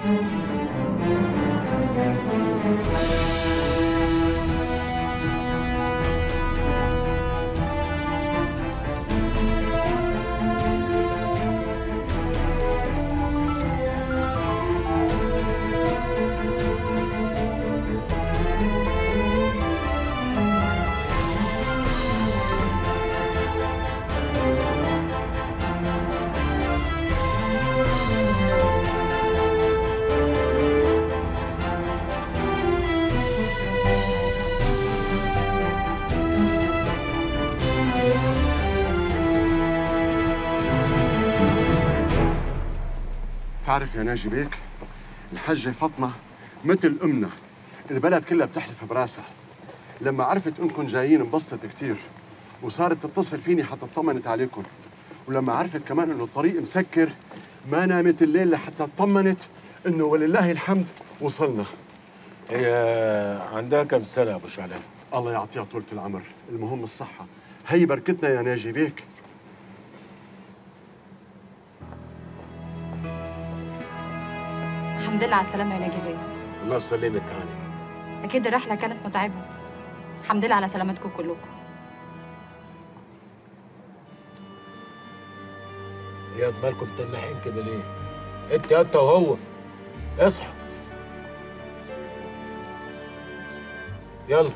تعرف يا ناجي بيك، الحجة فاطمة مثل أمنا، البلد كلها بتحلف براسها. لما عرفت إنكم جايين انبسطت كثير وصارت تتصل فيني حتى اطمنت عليكم، ولما عرفت كمان إنه الطريق مسكر ما نامت الليل لحتى اطمنت إنه ولله الحمد وصلنا. هي عندها كم سنة يا أبو شعلان؟ الله يعطيها طولة العمر، المهم الصحة. هي بركتنا يا ناجي بيك. الحمد لله على السلامة يا ناجي بيه. الله يسلمك هاني. أكيد الرحلة كانت متعبة. الحمد لله على سلامتكم كلكم. يا مالكم تنحين كده ليه؟ أنت وهو اصحوا. يلا.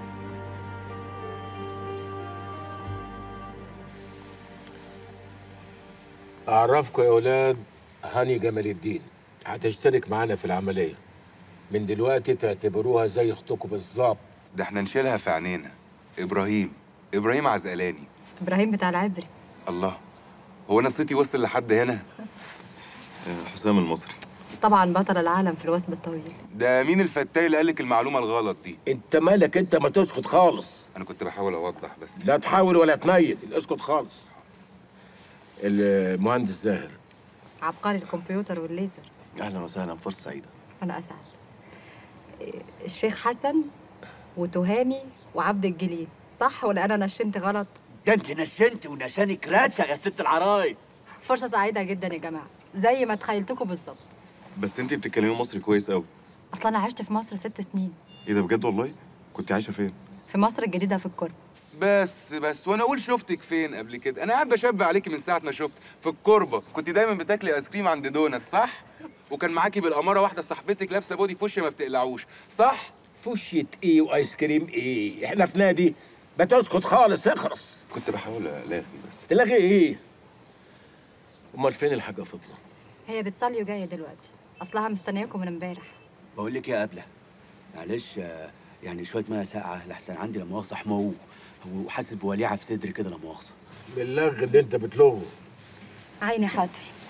أعرفكم يا أولاد، هاني جمال الدين هتشترك معانا في العملية. من دلوقتي تعتبروها زي أختكم بالظبط. ده احنا نشيلها في عينينا. إبراهيم عزقلاني. إبراهيم بتاع العبري. الله، هو أنا صيتي وصل لحد هنا؟ حسام المصري. طبعا بطل العالم في الوثب الطويل. ده مين الفتاي اللي قالك المعلومة الغلط دي؟ أنت مالك؟ أنت ما تسكت خالص. أنا كنت بحاول أوضح بس. لا تحاول ولا تنيل، اسكت خالص. المهندس زاهر عبقري الكمبيوتر والليزر. اهلا وسهلا، فرصه سعيده. انا اسعد. الشيخ حسن وتهامي وعبد الجليل، صح ولا انا نشنت غلط؟ ده انت نشنت ونشانك راسه يا ست العرايس. فرصه سعيده جدا يا جماعه، زي ما تخيلتكم بالظبط. بس انت بتتكلمي مصري كويس قوي. اصلا انا عشت في مصر 6 سنين. ايه ده بجد والله؟ كنت عايشه فين؟ في مصر الجديده في القرب. بس وانا اقول شفتك فين قبل كده؟ انا قاعد بشبه عليكي من ساعه ما شفت في الكوربه. كنت دايما بتاكلي ايس كريم عند دونات، صح؟ وكان معاكي بالاماره واحده صاحبتك لابسه بودي فوشيا ما بتقلعوش، صح؟ فوشية ايه وايس كريم ايه؟ احنا في نادي. ما تسكت خالص، اخرس. كنت بحاول الاغي بس. تلاغي ايه؟ امال فين الحاجه فاطمه؟ هي بتصلي وجايه دلوقتي، اصلها مستنياكم من امبارح. بقول لك يا قبله، معلش يعني شويه ميه ساقعه لحسن عندي لا مؤاخذه حمو، وحاسس بوليعه في صدري كده لا مؤاخذه. باللغ اللي انت بتلغه. عيني حاضر.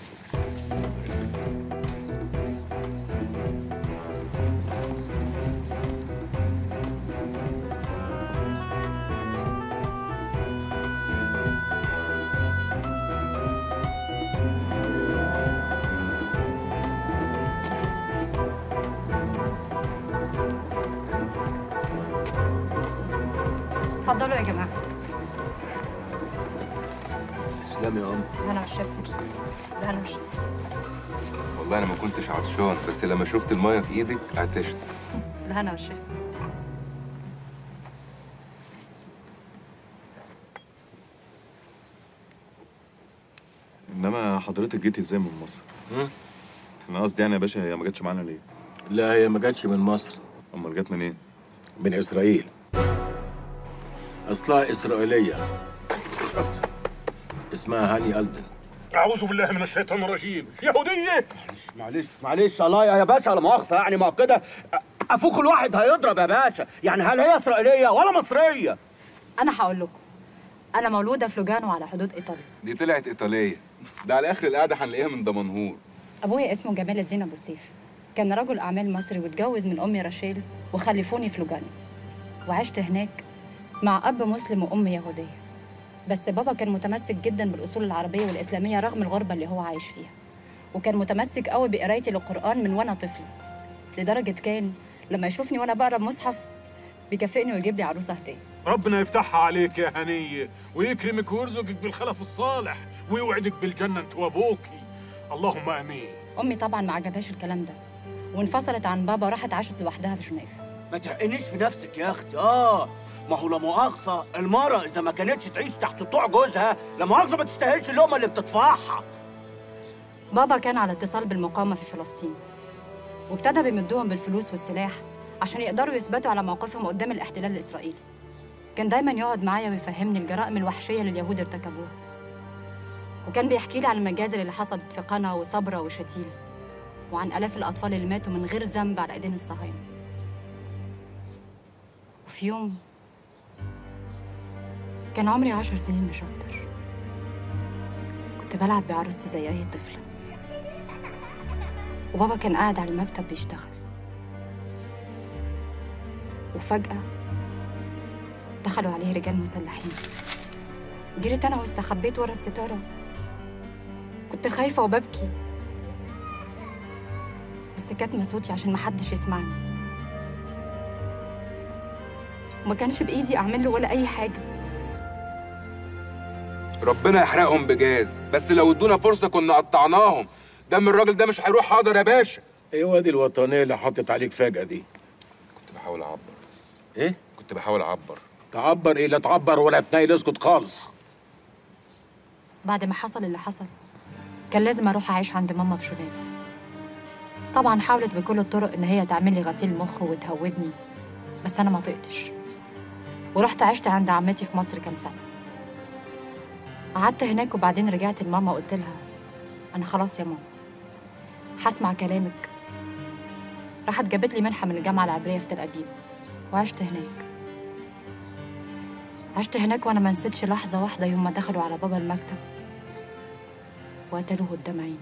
اتفضلوا يا جماعه. تسلمي يا ام. انا والشيف. لا انا والشيف. والله انا ما كنتش عطشان، بس لما شفت الميه في ايدك عطشت. لا انا والشيف. انما حضرتك جيتي ازاي من مصر؟ انا قصدي يعني يا باشا، هي ما جاتش معانا ليه؟ لا هي ما جاتش من مصر. امال جت منين؟ من اسرائيل. اصلها اسرائيليه. اسمها هاني ألدن. أعوذ بالله من الشيطان الرجيم، يهودية. معلش الله يا باشا لا مؤاخذه، يعني ما كده افوق الواحد هيضرب يا باشا. يعني هل هي اسرائيليه ولا مصريه؟ انا هقول لكم، انا مولوده في لوجانو على حدود ايطاليا. دي طلعت ايطاليه. ده على اخر القعده هنلاقيها من دمنهور. ابويا اسمه جمال الدين ابو سيف، كان رجل اعمال مصري واتجوز من امي راشيل وخلفوني في لوجانو، وعشت هناك مع اب مسلم وام يهوديه. بس بابا كان متمسك جدا بالاصول العربيه والاسلاميه رغم الغربه اللي هو عايش فيها، وكان متمسك قوي بقرايتي للقران من وانا طفله، لدرجه كان لما يشوفني وانا بقرا مصحف بيكافئني ويجيب لي عروسه هديه. ربنا يفتحها عليك يا هنية ويكرمك ويرزقك بالخلف الصالح ويوعدك بالجنة انت وابوكي، اللهم امين. امي طبعا ما عجبهاش الكلام ده، وانفصلت عن بابا وراحت عاشت لوحدها في جنيف. ما تحقنيش في نفسك يا اختي. ما هو لا مؤاخذه المرأة اذا ما كانتش تعيش تحت طوع جوزها لا مؤاخذه ما تستاهلش اللقمه اللي بتدفعها. بابا كان على اتصال بالمقاومة في فلسطين، وابتدى بيمدوهم بالفلوس والسلاح عشان يقدروا يثبتوا على موقفهم قدام الاحتلال الإسرائيلي. كان دايما يقعد معايا ويفهمني الجرائم الوحشية اللي اليهود ارتكبوها، وكان بيحكي لي عن المجازر اللي حصلت في قنا وصبرا وشتيل، وعن آلاف الأطفال اللي ماتوا من غير ذنب على إيدين الصهاينة. وفي يوم كان عمري 10 سنين مش أكتر، كنت بلعب بعروستي زي أي طفلة، وبابا كان قاعد على المكتب بيشتغل، وفجأة دخلوا عليه رجال مسلحين. جريت أنا واستخبيت ورا الستارة، كنت خايفة وببكي، بس كاتمة صوتي عشان محدش يسمعني، وما كانش بإيدي أعمل له ولا أي حاجة. ربنا يحرقهم بجاز، بس لو ادونا فرصه كنا قطعناهم. دم الراجل ده مش هيروح حاضر يا باشا. ايه وادي الوطنيه اللي حطت عليك فجاه دي؟ كنت بحاول اعبر بس. ايه؟ كنت بحاول اعبر. تعبر ايه؟ لا تعبر ولا تنيل، اسكت خالص. بعد ما حصل اللي حصل كان لازم أروح أعيش عند ماما في جنيف. طبعا حاولت بكل الطرق إن هي تعمل لي غسيل مخ وتهودني، بس أنا ما طقتش، ورحت عشت عند عمتي في مصر كام سنة. قعدت هناك وبعدين رجعت لماما وقلت لها أنا خلاص يا ماما هسمع كلامك. راحت جابت لي منحة من الجامعة العبرية في تل أبيب، وعشت هناك. عشت هناك وأنا ما نسيتش لحظة واحدة يوم ما دخلوا على بابا المكتب وقتلوه قدام عيني.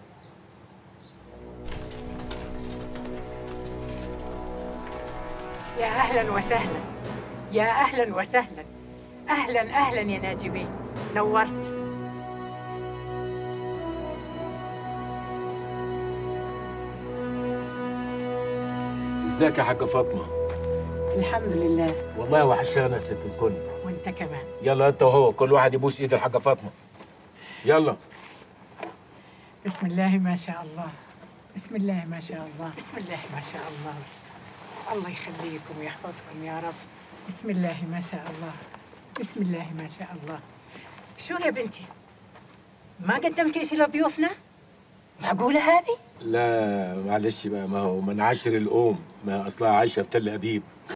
يا أهلاً وسهلاً، يا أهلاً وسهلاً، أهلاً أهلاً يا ناجي بيه، نورتي. ازيك يا حاجه فاطمه؟ الحمد لله. والله وحشانا يا ست الكل. وأنت كمان. يلا انت وهو كل واحد يبوس ايد الحاجه فاطمه. يلا. بسم الله ما شاء الله، بسم الله ما شاء الله، بسم الله ما شاء الله. الله يخليكم ويحفظكم يا رب. بسم الله ما شاء الله، بسم الله ما شاء الله. شو يا بنتي؟ ما قدمتي شيء لضيوفنا؟ معقولة هذه؟ لا معلش بقى، ما هو من عشر الأم، ما أصلها عايشة في تل أبيب.